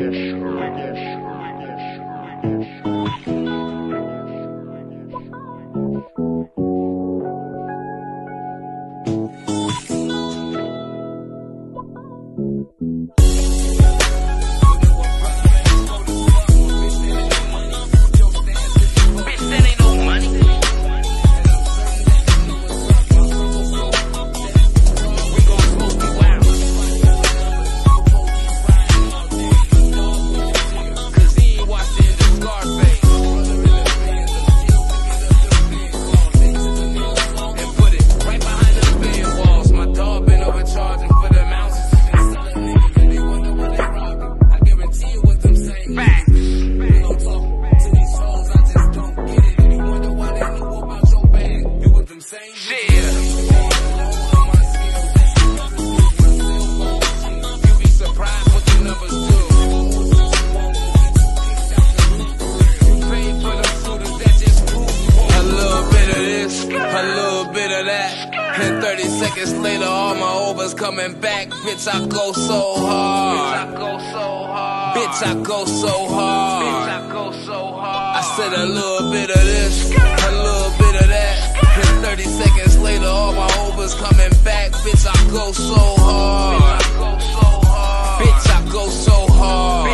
And 30 seconds later, all my overs coming back. Bitch, I go so hard. Bitch, I go so hard. I said a little bit of this, a little bit of that. And 30 seconds later, all my overs coming back. Bitch, I go so hard. Bitch, I go so hard.